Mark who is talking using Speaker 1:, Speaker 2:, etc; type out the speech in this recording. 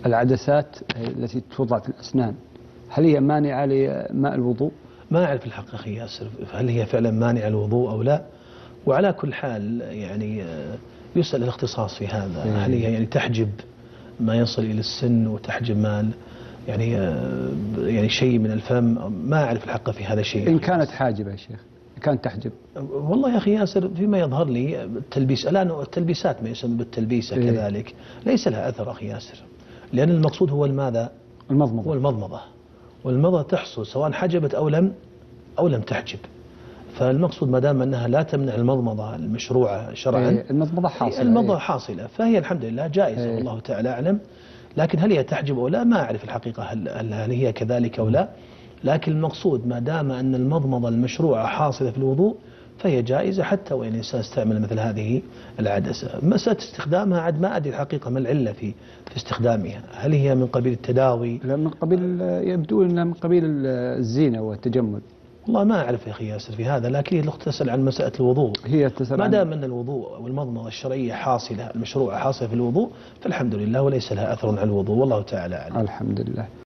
Speaker 1: العدسات التي توضع في الأسنان هل هي مانعة لماء الوضوء؟
Speaker 2: ما أعرف الحق أخي ياسر هل هي فعلا مانعة الوضوء أو لا. وعلى كل حال يعني يسأل الاختصاص في هذا. هل هي يعني تحجب ما يصل إلى السن وتحجب ما يعني شيء من الفم؟ ما أعرف الحق في هذا الشيء.
Speaker 1: إن كانت حاجبة يا شيخ، كانت تحجب.
Speaker 2: والله يا أخي ياسر فيما يظهر لي التلبيس الآن التلبيسات ما يسمى بالتلبيسة كذلك ليس لها أثر أخي ياسر، لأن المقصود هو ماذا؟
Speaker 1: المضمضة.
Speaker 2: هو المضمضة، والمضمضة تحصل سواء حجبت أو لم تحجب. فالمقصود ما دام أنها لا تمنع المضمضة المشروعة شرعا،
Speaker 1: المضمضة حاصلة.
Speaker 2: المضمضة حاصلة فهي الحمد لله جائزة والله تعالى أعلم. لكن هل هي تحجب أو لا ما أعرف الحقيقة هل هي كذلك أو لا. لكن المقصود ما دام أن المضمضة المشروعة حاصلة في الوضوء فهي جائزة حتى وإن الإنسان استعمل مثل هذه العدسة. مسألة استخدامها عاد ما أدري الحقيقة ما العلة في استخدامها. هل هي من قبيل التداوي؟
Speaker 1: لا من قبيل، يبدو أنها من قبيل الزينة والتجمل.
Speaker 2: والله ما أعرف يا أخي ياسر في هذا. لكن هي الأخت تسأل عن مسألة الوضوء.
Speaker 1: هي تسأل
Speaker 2: ما دام أن الوضوء والمضمضة الشرعية حاصلة المشروعة حاصلة في الوضوء فالحمد لله وليس لها أثر على الوضوء والله تعالى أعلم.
Speaker 1: الحمد لله.